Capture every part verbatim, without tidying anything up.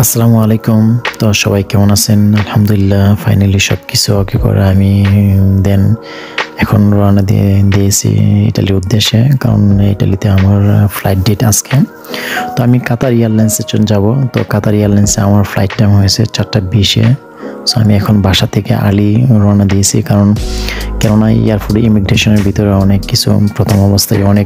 আসসালামু আলাইকুম। তো সবাই কেমন আছেন? আলহামদুলিল্লাহ, ফাইনালি সব কিছু ওকে করে আমি দেন এখন রওনা দিয়ে দিয়েছি ইটালির উদ্দেশ্যে, কারণ ইটালিতে আমার ফ্লাইট ডেট আজকে। তো আমি কাতার এয়ারলাইন্সে যাব। তো কাতার এয়ারলাইন্সে আমার ফ্লাইট টাইম হয়েছে চারটা বিশে। সো আমি এখন বাসা থেকে আর্লি রওনা দিয়েছি, কারণ কেননা এয়ারপোর্ট ইমিগ্রেশনের ভিতরে অনেক কিছু প্রথম অবস্থায় অনেক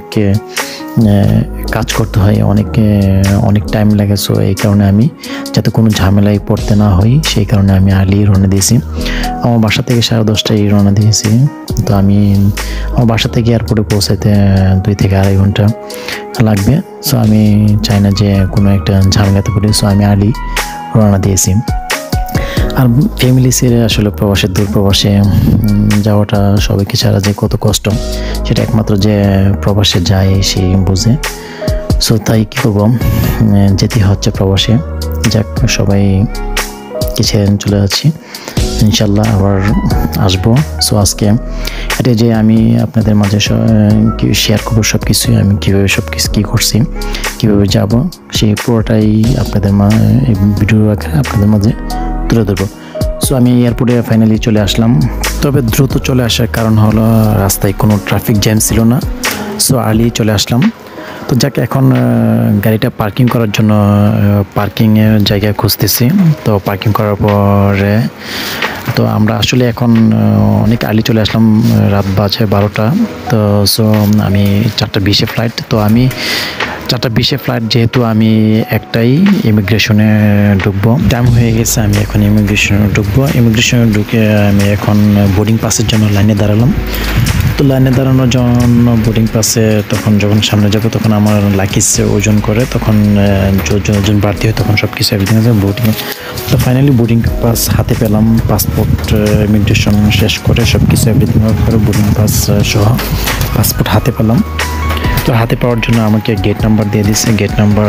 কাজ করতে হয়, অনেক অনেক টাইম লাগে। সো এই কারণে আমি যাতে কোনো ঝামেলায় পড়তে না হই, সেই কারণে আমি আর্লি রওনা দিয়েছি। আমার বাসা থেকে সাড়ে দশটায় রওনা দিয়েছি। তো আমি আমার বাসা থেকে এয়ারপোর্টে পৌঁছাতে দুই থেকে আড়াই ঘন্টা লাগবে। সো আমি চাই না যে কোনো একটা ঝামেলাতে পড়ি। সো আমি আর্লি রওনা দিয়েছি। আর ফ্যামিলি ছেড়ে আসলে প্রবাসে, দূর প্রবাসে যাওয়াটা সবাইকে ছাড়া যে কত কষ্ট, সেটা একমাত্র যে প্রবাসে যায় সেই বুঝে। সো তাই কী করবো, যেতে হচ্ছে প্রবাসে। যাক, সবাই কিছু চলে যাচ্ছি, ইনশাল্লাহ আবার আসবো। সো আজকে এটা যে আমি আপনাদের মাঝে শেয়ার করবো সব কিছুই, আমি কীভাবে সব কিছু কী করছি, কীভাবে যাব, সেই পুরোটাই আপনাদের ভিডিও আপনাদের মাঝে তুলে ধরবো। সো আমি এয়ারপোর্টে ফাইনালি চলে আসলাম। তবে দ্রুত চলে আসার কারণ হলো রাস্তায় কোনো ট্রাফিক জ্যাম ছিল না। সো আর্লি চলে আসলাম। তো যাকে এখন গাড়িটা পার্কিং করার জন্য পার্কিংয়ের জায়গা খুঁজতেছি। তো পার্কিং করার পরে তো আমরা আসলে এখন অনেক আর্লি চলে আসলাম, রাত বাজে বারোটা। তো সো আমি চারটা বিশে ফ্লাইট। তো আমি চারটা বিশে ফ্লাইট যেহেতু আমি একটাই ইমিগ্রেশনে ঢুকবো, টাইম হয়ে গেছে, আমি এখন ইমিগ্রেশনে ঢুকবো। ইমিগ্রেশনে ঢুকে আমি এখন বোর্ডিং পাসের জন্য লাইনে দাঁড়ালাম। তো লাইনে দাঁড়ানোর জন্য বোর্ডিং পাসে তখন যখন সামনে যাবো, তখন আমার লাগেজ ওজন করে, তখন ওজন বাড়তি হয়, তখন সব কিছু এভরিথিং আছে বোর্ডিং। তো ফাইনালি বোর্ডিং পাস হাতে পেলাম। পাসপোর্ট ইমিগ্রেশন শেষ করে সব কিছু এভরিথিং করে বোর্ডিং পাস সহ পাসপোর্ট হাতে পেলাম। তো হাতে পাওয়ার জন্য আমাকে গেট নাম্বার দিয়ে দিচ্ছে, গেট নাম্বার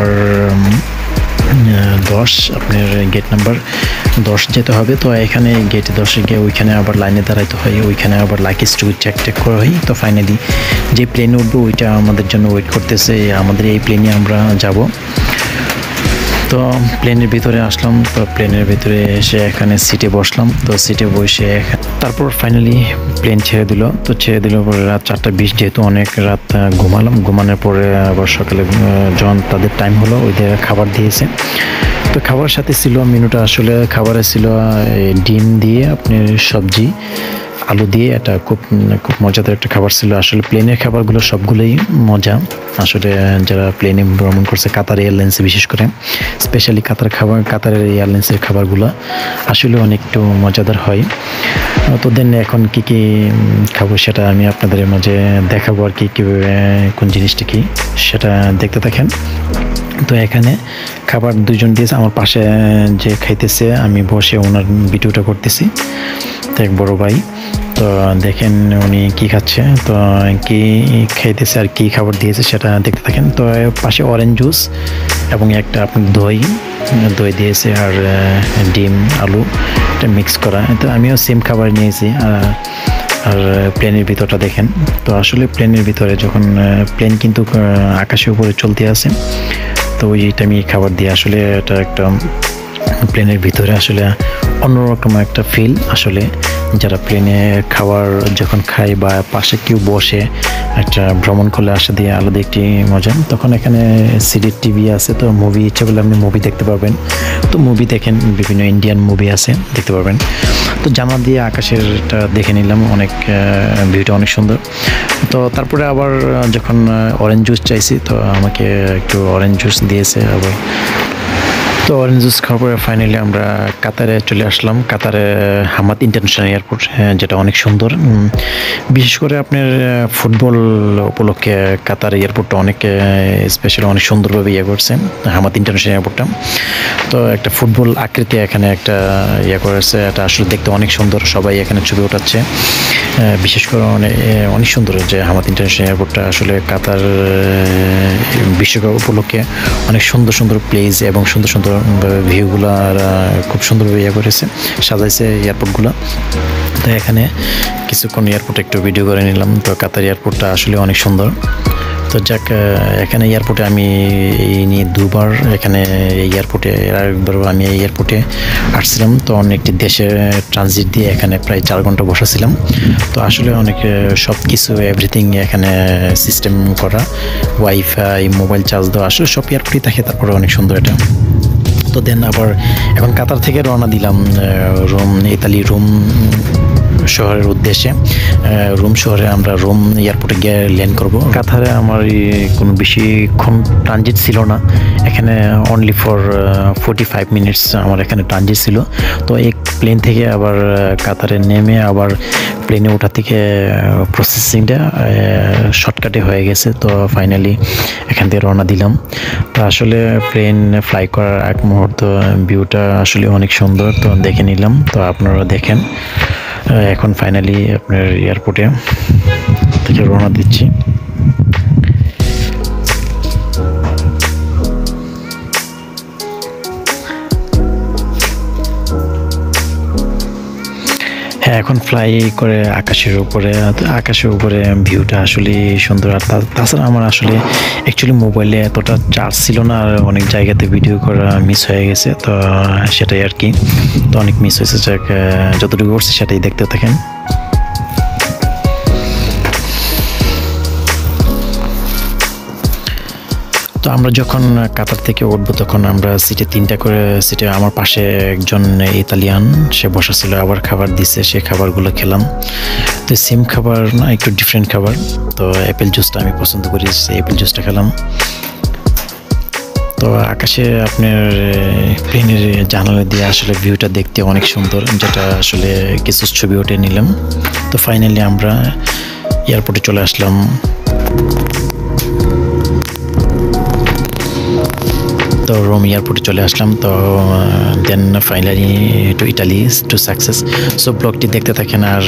দশ। আপনার গেট নাম্বার দশ যেতে হবে। তো এখানে গেটে দশে গিয়ে ওইখানে আবার লাইনে দাঁড়াইতে হয়, ওইখানে আবার লাগেজটুকু চেক টেক করা হয়। তো ফাইনালি যে প্লেনে উঠবো ওইটা আমাদের জন্য ওয়েট করতেছে, আমাদের এই প্লেনে আমরা যাব। তো প্লেনের ভিতরে আসলাম। তো প্লেনের ভিতরে এসে এখানে সিটে বসলাম। তো সিটে বসে তারপর ফাইনালি প্লেন ছেড়ে দিল। তো ছেড়ে দিল পরে রাত চারটা বিশ, যেহেতু অনেক রাত ঘুমালাম। ঘুমানোর পরে আবার সকালে যখন তাদের টাইম হলো, ওইদের খাবার দিয়েছে। তো খাবার সাথে ছিল মেনুটা, আসলে খাবারে ছিল ডিম দিয়ে আপনার সবজি, আলু দিয়ে, এটা খুব খুব মজাদার একটা খাবার ছিল। আসলে প্লেনের খাবারগুলো সবগুলোই মজা। আসলে যারা প্লেনে ভ্রমণ করছে কাতার এয়ারলাইন্সে, বিশেষ করে স্পেশালি কাতার খাবার, কাতারের এয়ারলাইন্সের খাবারগুলো আসলে অনেক একটু মজাদার হয়। তো দেন এখন কী কী খাবো সেটা আমি আপনাদের মাঝে দেখাবো আর কি, কীভাবে কোন জিনিসটা কী সেটা দেখতে থাকেন। তো এখানে খাবার দুজন দিয়েছে, আমার পাশে যে খাইতেছে আমি বসে ওনার ভিডিওটা করতেছি। তো এক বড় ভাই, তো দেখেন উনি কি খাচ্ছে, তো কি খাইতেছে আর কি খাবার দিয়েছে সেটা দেখতে থাকেন। তো পাশে অরেঞ্জ জুস এবং একটা আপনার দই দই দিয়েছে, আর ডিম আলু এটা মিক্স করা। তো আমিও সেম খাবার নিয়েছি। আর প্লেনের ভিতরটা দেখেন। তো আসলে প্লেনের ভিতরে যখন প্লেন কিন্তু আকাশের উপরে চলতে আছে, তো ওইটা আমি খাবার দিয়ে আসলে এটা একটা প্লেনের ভিতরে আসলে অন্যরকম একটা ফিল। আসলে যারা প্লেনে খাবার যখন খায় বা পাশে কেউ বসে একটা ভ্রমণ করলে আসা দিয়ে আলাদা একটি মজা। তখন এখানে সিডি টিভি আছে, তো মুভি ইচ্ছে করলে আপনি মুভি দেখতে পারবেন। তো মুভি দেখেন, বিভিন্ন ইন্ডিয়ান মুভি আছে, দেখতে পারবেন। তো জানলা দিয়ে আকাশেরটা দেখে নিলাম, অনেক ভিউটা অনেক সুন্দর। তো তারপরে আবার যখন অরেঞ্জ জুস চাইছি, তো আমাকে একটু অরেঞ্জ জুস দিয়েছে আবার। তো অরেঞ্জ জুস খাওয়ার পরে ফাইনালি আমরা কাতারে চলে আসলাম। কাতারে হামাদ ইন্টারন্যাশনাল এয়ারপোর্ট, যেটা অনেক সুন্দর। বিশেষ করে আপনার ফুটবল উপলক্ষে কাতার এয়ারপোর্টটা অনেক স্পেশাল, অনেক সুন্দরভাবে ইয়ে করছে হামাদ ইন্টারন্যাশনাল এয়ারপোর্টটা। তো একটা ফুটবল আকৃতি এখানে একটা ইয়ে করেছে, এটা আসলে দেখতে অনেক সুন্দর। সবাই এখানে ছবি ওঠাচ্ছে, বিশেষ করে অনেক অনেক সুন্দর যে হামাদ ইন্টারন্যাশনাল এয়ারপোর্টটা আসলে কাতার বিশ্বকাপ উপলক্ষে অনেক সুন্দর সুন্দর প্লেস এবং সুন্দর সুন্দর ভিউগুলো খুব সুন্দরভাবে ইয়ে করেছে, সাজাইছে এয়ারপোর্টগুলো। তো এখানে কিছুক্ষণ এয়ারপোর্টে একটু ভিডিও করে নিলাম। তো কাতার এয়ারপোর্টটা আসলে অনেক সুন্দর। তো যাক, এখানে এয়ারপোর্টে আমি এই নিয়ে দুবার এখানে এয়ারপোর্টে এর একবারও আমি এয়ারপোর্টে আসছিলাম, তো অনেকটি দেশে ট্রানজিট দিয়ে এখানে প্রায় চার ঘন্টা বসেছিলাম। তো আসলে অনেক সব কিছু এভরিথিং এখানে সিস্টেম করা, ওয়াইফাই, মোবাইল চার্জ দেওয়া, আসলে সব এয়ারপোর্টই থাকে, তারপরে অনেক সুন্দর এটা। তো দেন আবার এখন কাতার থেকে রওনা দিলাম রোম, ইতালি রোম শহরের উদ্দেশ্যে। রোম শহরে আমরা রোম এয়ারপোর্টে গিয়ে ল্যান্ড করব। কাতারে আমার কোনো বেশিক্ষণ ট্রানজিট ছিল না, এখানে only for forty five minutes আমার এখানে ট্রানজিট ছিল। তো এই প্লেন থেকে আবার কাতারে নেমে আবার প্লেনে ওঠা থেকে প্রসেসিংটা শর্টকাটে হয়ে গেছে। তো ফাইনালি এখান থেকে রওনা দিলাম। তো আসলে প্লেন ফ্লাই করার এক মুহূর্ত ভিউটা আসলে অনেক সুন্দর, তো দেখে নিলাম। তো আপনারা দেখেন, এখন ফাইনালি আপনার এয়ারপোর্টে থেকে রওনা দিচ্ছি। হ্যাঁ, এখন ফ্লাই করে আকাশের উপরে, আকাশের উপরে ভিউটা আসলে সুন্দর। আর তাছাড়া আমার আসলে অ্যাকচুয়ালি মোবাইলে এতটা চার্জ ছিল না, আর অনেক জায়গাতে ভিডিও করা মিস হয়ে গেছে, তো সেটাই আর কি। তো অনেক মিস হয়েছে, যাক যতটুকু করছে সেটাই দেখতে থাকেন। তো আমরা যখন কাতার থেকে উঠবো তখন আমরা সিটে তিনটা করে সিটে, আমার পাশে একজন ইতালিয়ান সে বসা ছিল, আবার খাবার দিছে, সে খাবারগুলো খেলাম। তো সেম খাবার না, একটু ডিফারেন্ট খাবার। তো অ্যাপেল জুসটা আমি পছন্দ করি, অ্যাপেল জুসটা খেলাম। তো আকাশে আপনার প্লেনের জানালা দিয়ে আসলে ভিউটা দেখতে অনেক সুন্দর, যেটা আসলে কিছু ছবি উঠে নিলাম। তো ফাইনালি আমরা এয়ারপোর্টে চলে আসলাম। তো রোম এয়ারপোর্টে চলে আসলাম। তো then finally to Italy to success. So ব্লগটি দেখতে থাকেন, আর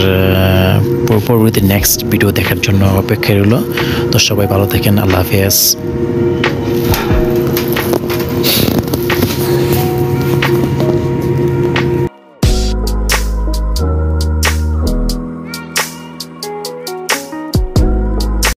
পরবর্তী নেক্সট ভিডিও দেখার জন্য অপেক্ষা রইল। তো সবাই ভালো থাকেন, আল্লাহ হাফেজ।